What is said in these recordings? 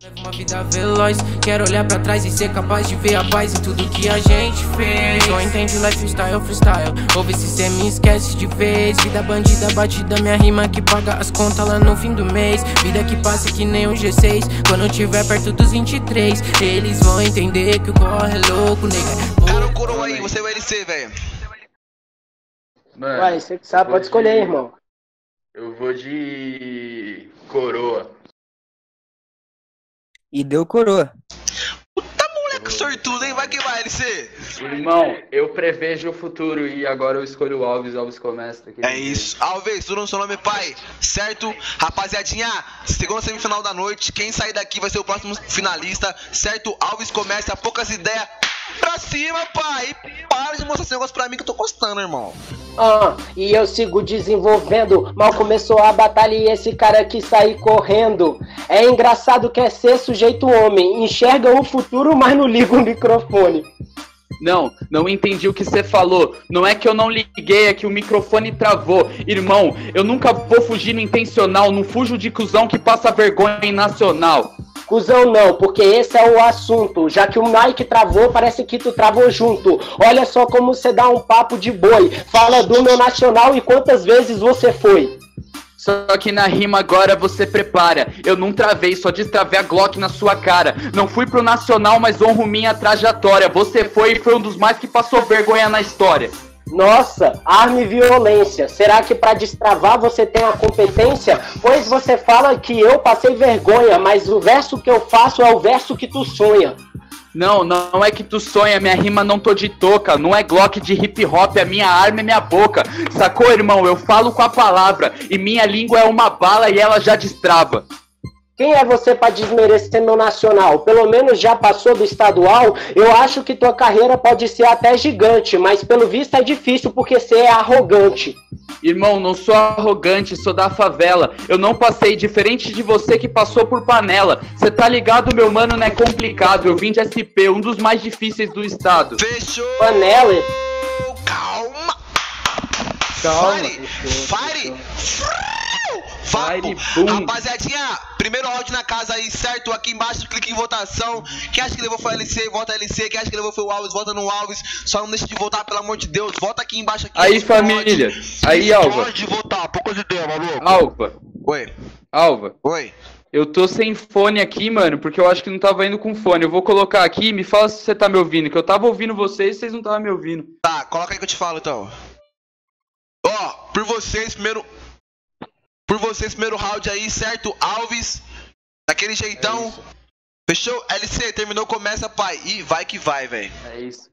Uma vida veloz, quero olhar pra trás e ser capaz de ver a paz em tudo que a gente fez. Só entende lifestyle, freestyle, ouve se cê me esquece de vez. Vida bandida, batida, minha rima que paga as contas lá no fim do mês. Vida que passa que nem um G6, quando eu tiver perto dos 23. Eles vão entender que o corre é louco, nega. Cara, o coroa aí, você é o LC, velho. Mano, Uai, você que sabe, pode escolher, irmão. Eu vou de coroa. E deu coroa. Puta moleque sortudo, hein? Vai que vai, LC. Irmão, eu prevejo o futuro e agora eu escolho o Alves. Alves começa. É isso. Alves, tudo no seu nome, pai. Certo? Rapaziadinha, segunda semifinal da noite. Quem sair daqui vai ser o próximo finalista. Certo? Alves começa, poucas ideias. Pra cima, pai. Para de mostrar esse negócio pra mim que eu tô gostando, irmão. E eu sigo desenvolvendo. Mal começou a batalha e esse cara aqui sair correndo. É engraçado que é ser sujeito homem. Enxerga o futuro, mas não liga o microfone. Não entendi o que você falou. Não é que eu não liguei, é que o microfone travou. Irmão, eu nunca vou fugir no intencional. Não fujo de cuzão que passa vergonha em nacional. Cusão não, porque esse é o assunto. Já que o Mike travou, parece que tu travou junto. Olha só como você dá um papo de boi. Fala do meu nacional e quantas vezes você foi. Só que na rima agora você prepara. Eu não travei, só destravei a Glock na sua cara. Não fui pro nacional, mas honro minha trajetória. Você foi e foi um dos mais que passou vergonha na história. Nossa, arma e violência. Será que pra destravar você tem a competência? Pois você fala que eu passei vergonha, mas o verso que eu faço é o verso que tu sonha. Não é que tu sonha, minha rima não tô de touca. Não é Glock de hip hop, a minha arma é minha boca. Sacou, irmão? Eu falo com a palavra e minha língua é uma bala e ela já destrava. Quem é você pra desmerecer meu nacional? Pelo menos já passou do estadual? Eu acho que tua carreira pode ser até gigante, mas pelo visto é difícil porque você é arrogante. Irmão, não sou arrogante, sou da favela. Eu não passei, diferente de você que passou por panela. Cê tá ligado, meu mano, não é complicado. Eu vim de SP, um dos mais difíceis do estado. Fechou! Panela? Calma! Fire! Fire, boom. Rapaziadinha, primeiro round na casa aí, certo? Aqui embaixo, clique em votação. Quem acha que levou foi o LC, vota LC. Quem acha que levou foi o Alves, vota no Alves. Só não deixa de votar, pelo amor de Deus. Vota aqui embaixo. Aqui, aí, família. Aí, Alva. Pode votar, poucas ideias, maluco. Alva. Oi. Alva. Oi. Eu tô sem fone aqui, mano, porque eu acho que não tava indo com fone. Eu vou colocar aqui, me fala se você tá me ouvindo, que eu tava ouvindo vocês e vocês não estavam me ouvindo. Tá, coloca aí que eu te falo, então. Ó, por vocês, primeiro round aí, certo? Alves, daquele jeitão. Fechou? LC, terminou, começa, pai. E vai que vai, velho. É isso.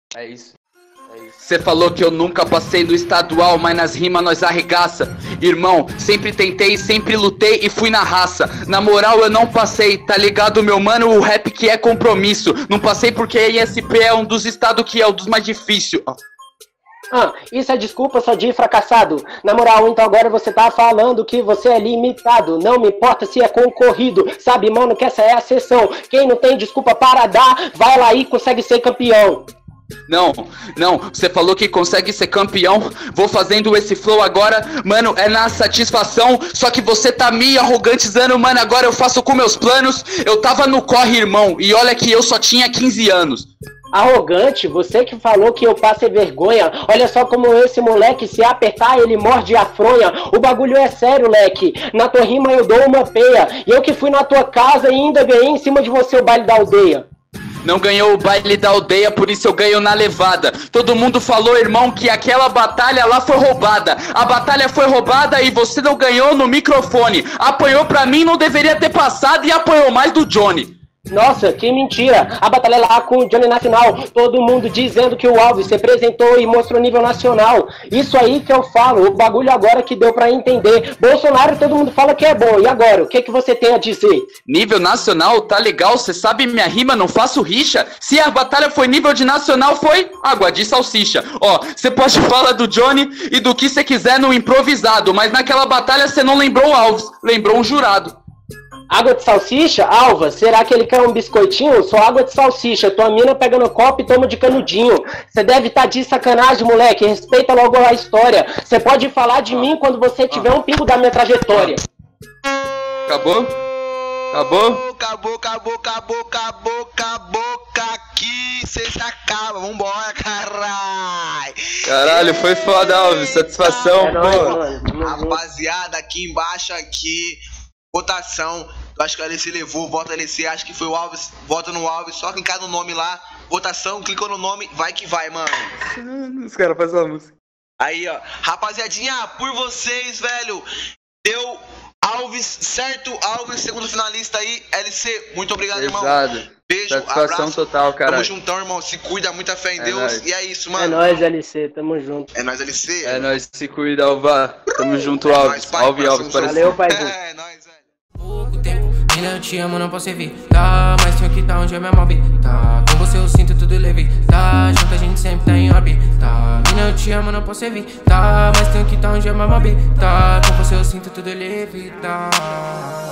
Cê falou que eu nunca passei do estadual, mas nas rimas nós arregaça. Irmão, sempre tentei, sempre lutei e fui na raça. Na moral eu não passei, tá ligado, meu mano? O rap que é compromisso. Não passei porque a ISP é um dos estados que é um dos mais difíceis. Isso é desculpa só de fracassado. Na moral, então agora você tá falando que você é limitado. Não me importa se é concorrido. Sabe, mano, que essa é a sessão. Quem não tem desculpa para dar, vai lá e consegue ser campeão. Não, você falou que consegue ser campeão. Vou fazendo esse flow agora, mano, é na satisfação. Só que você tá me arrogantizando, mano, agora eu faço com meus planos. Eu tava no corre, irmão, e olha que eu só tinha 15 anos. Arrogante, você que falou que eu passei vergonha. Olha só como esse moleque, se apertar, ele morde a fronha. O bagulho é sério, leque. Na tua rima eu dou uma peia. E eu que fui na tua casa e ainda ganhei em cima de você o baile da aldeia. Não ganhou o baile da aldeia, por isso eu ganho na levada. Todo mundo falou, irmão, que aquela batalha lá foi roubada. A batalha foi roubada e você não ganhou no microfone. Apanhou pra mim, não deveria ter passado e apanhou mais do Johnny. Nossa, que mentira! A batalha lá com o Johnny Nacional, todo mundo dizendo que o Alves se apresentou e mostrou nível nacional. Isso aí que eu falo, o bagulho agora que deu pra entender. Bolsonaro todo mundo fala que é bom, e agora? O que que você tem a dizer? Nível nacional, tá legal, cê sabe minha rima, não faço rixa. Se a batalha foi nível de nacional, foi água de salsicha. Ó, cê pode falar do Johnny e do que cê quiser no improvisado, mas naquela batalha cê não lembrou o Alves, lembrou um jurado. Água de salsicha? Alva, será que ele quer um biscoitinho? Só água de salsicha. Tua mina pega no copo e toma de canudinho. Você deve estar de sacanagem, moleque. Respeita logo a história. Você pode falar de mim quando você tiver um pingo da minha trajetória. Acabou? Acabou? Acabou. Aqui cê se acaba. Vambora, caralho. Caralho, foi foda, Alves. Satisfação, É nóis, pô. mano. Tamo junto. Rapaziada, aqui embaixo, votação. Eu acho que a LC levou, vota LC. Acho que foi o Alves, vota no Alves. Só clicar no nome lá. Votação, clicou no nome, vai que vai, mano. Os caras fazem a música. Aí, ó. Rapaziadinha, por vocês, velho. Deu Alves, certo? Alves, segundo finalista aí. LC, muito obrigado, irmão. Beijo, Satisfação abraço. total, cara. Tamo juntão, irmão. Se cuida, muita fé em Deus. Nóis. E é isso, É mano. nóis, LC. Tamo junto. É nóis, LC. É nóis, se cuida, Alva. Tamo junto, É Alves. nóis, pai. Alves, Coração parece. Valeu, paizão. É nóis, velho. Pouco tempo, mina, eu te amo, não posso evitar. Mas tenho que tá onde é minha mão tá. Com você eu sinto tudo leve. Tá, junto a gente sempre tá em órbita. Mina, eu te amo, não posso evitar. Mas tenho que tá onde é minha mão tá. Com você eu sinto tudo leve. Tá.